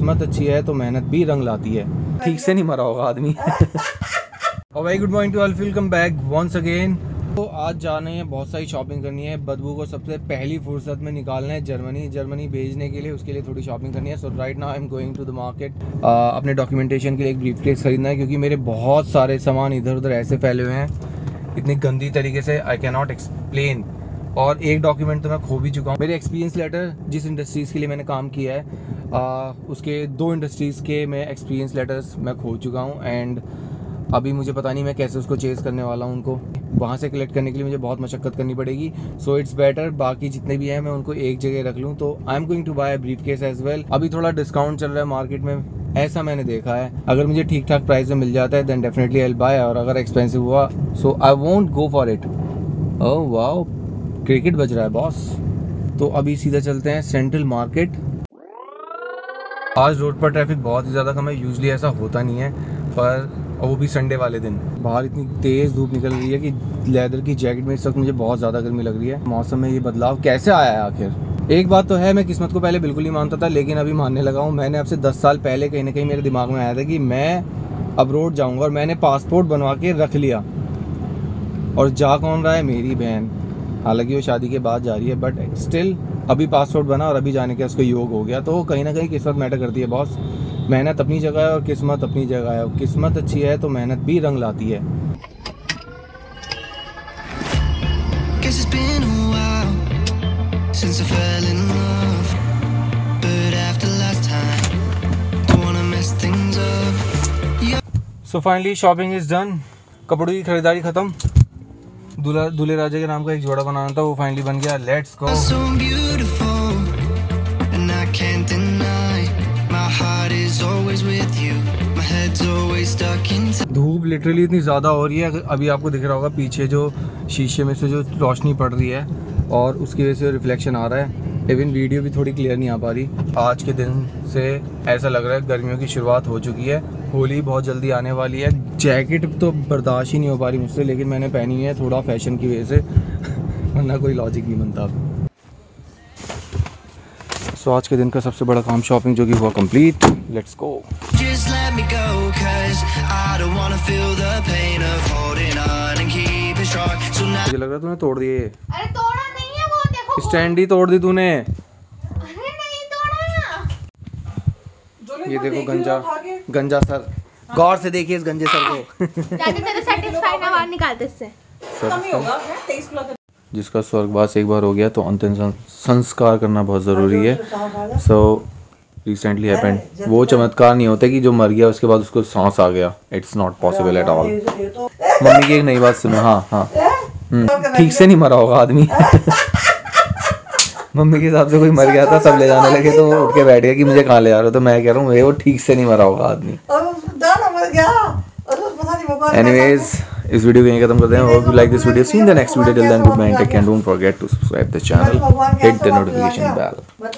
किस्मत अच्छी है तो मेहनत भी रंग लाती है। ठीक से नहीं मरा होगा आदमी। और very good morning to all, welcome back once again. तो आज जाने हैं, बहुत सारी शॉपिंग करनी है। बदबू को सबसे पहली फुर्सत में निकालना है जर्मनी भेजने के लिए, उसके लिए थोड़ी शॉपिंग करनी है। So right now I am going to the market. अपने डॉक्यूमेंटेशन के लिए एक ब्रीफकेस खरीदना है, क्योंकि मेरे बहुत सारे सामान इधर उधर ऐसे फैले हुए हैं इतनी गंदी तरीके से, आई कैन नॉट एक्सप्लेन। और एक डॉक्यूमेंट तो मैं खो भी चुका हूँ। मेरे एक्सपीरियंस लेटर, जिस इंडस्ट्रीज़ के लिए मैंने काम किया है, उसके 2 इंडस्ट्रीज़ के मैं एक्सपीरियंस लेटर्स मैं खो चुका हूँ। एंड अभी मुझे पता नहीं मैं कैसे उसको चेज़ करने वाला हूँ। उनको वहाँ से कलेक्ट करने के लिए मुझे बहुत मशक्क़त करनी पड़ेगी। सो इट्स बेटर बाकी जितने भी हैं मैं उनको एक जगह रख लूँ। तो I am going to buy briefcase as well. अभी थोड़ा डिस्काउंट चल रहा है मार्केट में, ऐसा मैंने देखा है। अगर मुझे ठीक ठाक प्राइस में मिल जाता है then definitely I will buy, और अगर एक्सपेंसिव हुआ so I won't go for it. Oh wow, cricket बज रहा है बॉस। तो अभी सीधा चलते हैं सेंट्रल मार्केट। आज रोड पर ट्रैफिक बहुत ही ज़्यादा कम है, यूजुअली ऐसा होता नहीं है, पर वो भी संडे वाले दिन। बाहर इतनी तेज़ धूप निकल रही है कि लेदर की जैकेट में इस वक्त मुझे बहुत ज़्यादा गर्मी लग रही है। मौसम में ये बदलाव कैसे आया है आखिर? एक बात तो है, मैं किस्मत को पहले बिल्कुल नहीं मानता था, लेकिन अभी मानने लगा हूँ। मैंने अब से 10 साल पहले कहीं ना कहीं मेरे दिमाग में आया था कि मैं अब्रोड जाऊँगा, और मैंने पासपोर्ट बनवा के रख लिया। और जा कौन रहा है? मेरी बहन। हालांकि वो शादी के बाद जा रही है, बट स्टिल अभी पासपोर्ट बना और अभी जाने का उसको योग हो गया। तो कहीं ना कहीं किस्मत मैटर करती है बॉस। मेहनत अपनी जगह है और किस्मत अपनी जगह है। किस्मत अच्छी है तो मेहनत भी रंग लाती है। So finally shopping is done. कपड़ों की खरीदारी खत्म। दूल्हे राजा के नाम का एक जोड़ा बनाना था, वो फाइनली बन गया। Let's go. धूप लिटरली इतनी ज़्यादा हो रही है, अभी आपको दिख रहा होगा पीछे जो शीशे में से जो रोशनी पड़ रही है और उसकी वजह से रिफ्लेक्शन आ रहा है। इवन वीडियो भी थोड़ी क्लियर नहीं आ पा रही। आज के दिन से ऐसा लग रहा है गर्मियों की शुरुआत हो चुकी है। होली बहुत जल्दी आने वाली है। जैकेट तो बर्दाश्त ही नहीं हो पा रही मुझसे, लेकिन मैंने पहनी है थोड़ा फैशन की वजह से, वरना कोई लॉजिक नहीं बनता। सो आज के दिन का सबसे बड़ा काम शॉपिंग जो कि हुआ कंप्लीट। Let's go. मुझे लग रहा है तूने तोड़ दिए। अरे तोड़ा नहीं है वो, देखो स्टैंड ही तोड़ दी तूने। अरे नहीं तोड़ा। ये देखो गंजा सर, गौर से देखिए इस गंजे सर को। जाते तेरे सैटिस्फाई ना बाहर निकालते इससे। जिसका स्वर्गवास एक बार हो गया तो अंतिम संस्कार करना बहुत ज़रूरी है। So recently happened. वो चमत्कार नहीं होते कि जो मर गया उसके बाद उसको सांस आ गया। It's not possible at all. Mummy की एक नई बात सुनो। हाँ ठीक से नहीं मरा होगा आदमी। मम्मी के हिसाब से कोई मर गया था, सब ले जाने लगे तो वो उठ के बैठ गया कि मुझे कहाँ ले जा रहे हो। तो मैं कह रहा हूँ वो ठीक से नहीं मरा होगा आदमी। एनीवेज इस वीडियो को यहीं खत्म करते हैं। Hope you like this video. See in the next video. Till then goodbye, take care, don't forget to subscribe the channel, hit the notification bell.